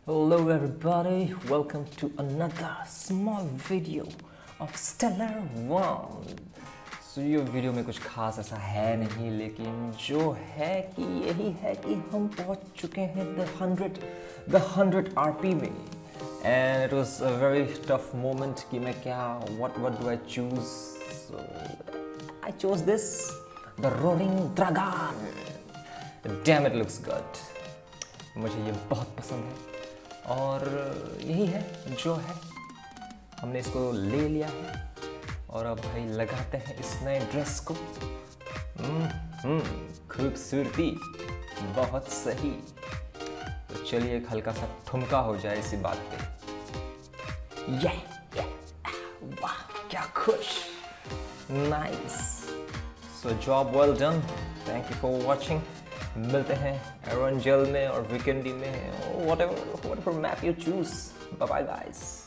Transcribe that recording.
Hello everybody, welcome to another small video of Stellar One। ये video में कुछ खास ऐसा है नहीं, लेकिन जो है कि यही है कि हम पहुंच चुके हैं the 100 RP में। And it was a very tough moment कि मैं क्या what do I choose? So I chose this, the Roaring Dragon। Damn, it looks good। मुझे ये बहुत पसंद है और यही है जो है, हमने इसको ले लिया है और अब भाई लगाते हैं इस नए ड्रेस को। खूबसूरती बहुत सही। तो चलिए एक हल्का सा ठुमका हो जाए इसी बात पे। ये वाह क्या खुश, nice. So job well done, thank you for watching. मिलते हैं एरोन जेल में और वीकेंडी में, whatever map you choose. Bye bye guys।